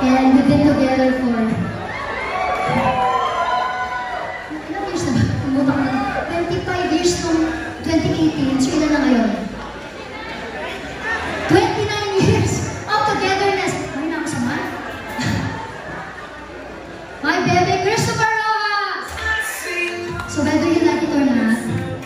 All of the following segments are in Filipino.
And we've been together for... Ilang years na ba? 25 years nung 2018. So ilan na ngayon? 29 years of togetherness. Ay, nakasama. My baby, Christopher Rojas! So whether you like it or not,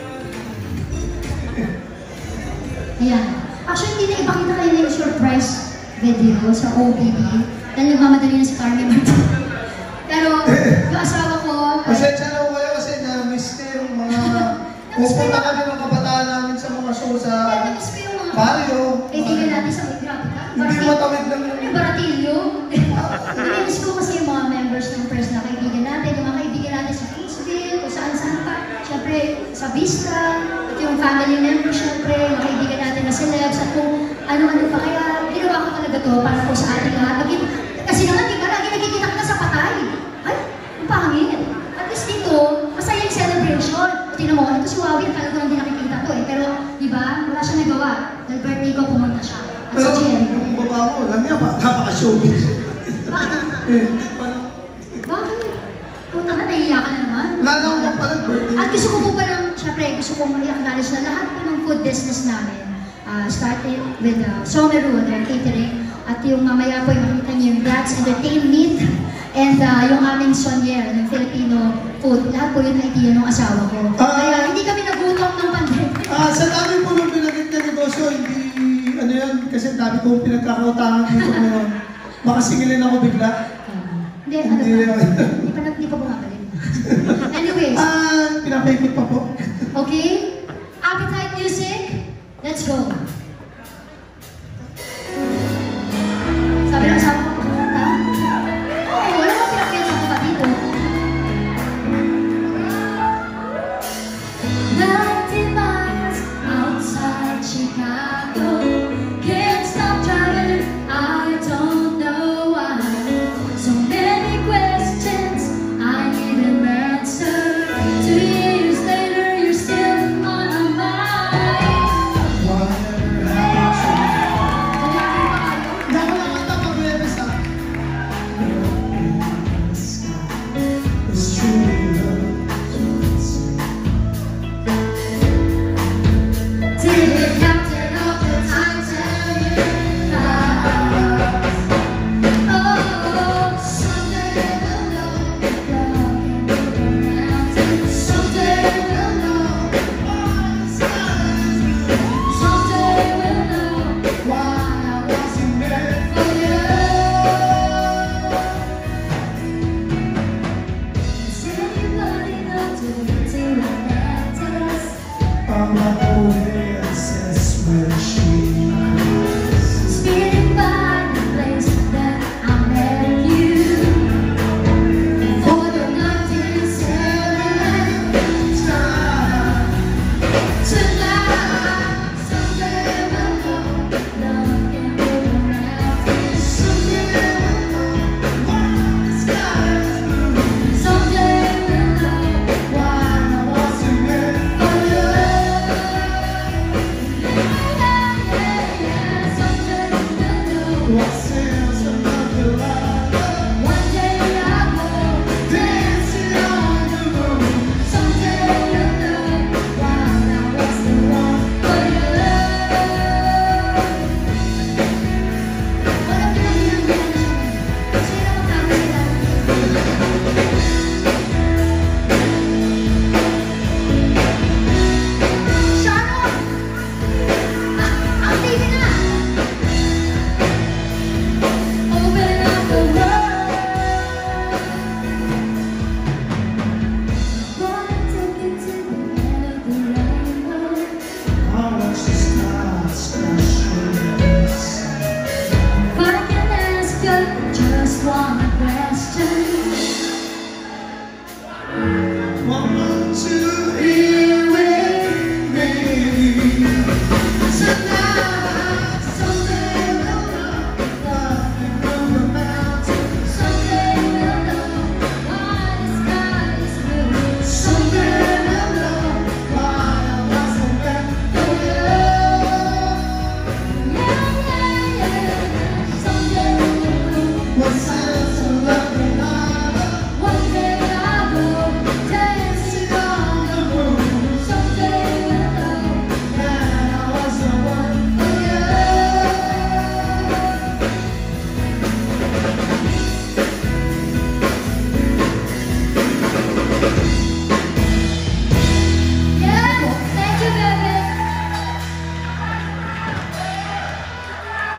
ayan. Actually, hindi na ipakita kayo na yung surprise video sa OBD. Dahil nagmamadali na si Carmen Martin. Pero, yung asawa ko... Pasensya na ko kayo kasi na-miss ko yung mga... Pupunta kami ng kabataan namin sa mga show sa... Na-miss ko yung mga... Palio. Kaibigan natin sa Graphica. Hindi matawid lang yung Baratillo. Na-miss ko kasi yung mga members ng press na kaibigan natin. Yung mga kaibigan natin sa Kingsville, kung saan-saan pa. Siyempre, sa Vista. At yung family members, siyempre, yung kaibigan natin na celebs. At kung ano-ano pa. Kaya ginawa ko talaga to para po sa ating lahat. Kasi naman, di ba, lagi nakikita ka sa patay. Ay, ang pangit. At least dito, masaya yung celebration. Tingnan mo, ito si Wawi, talaga ko hindi nakikita to eh. Pero, di ba, wala siyang nagawa. Dahil birthday ko, pumunta siya. At pero si Jerry. yung baba mo, alam niya pa, napaka-showbiz. Bakit? Bakit? Punta ka, nahiya ka na naman. Lala ko pa pala birthday. At gusto ko po palang, syempre, gusto kong i-acknowledge na lahat po ng food business namin. Started with Someru, their catering. At yung mamaya po, yung makikita niyo yung Bratz Entertainment. And yung aming Sonier, ng Filipino food. Lahat po yun na idea ng asawa ko. Kaya hindi kami nagutom ng pandemic. Sa dami po nung pinagit na negosyo, hindi, ano yan, kasi dami kong pinagkakautangan dito ngayon. Baka singilin ako bigla. Hindi, hindi pa bumabalik. Anyways. Pinapaikot pa po. Okay? Appetite music, let's go.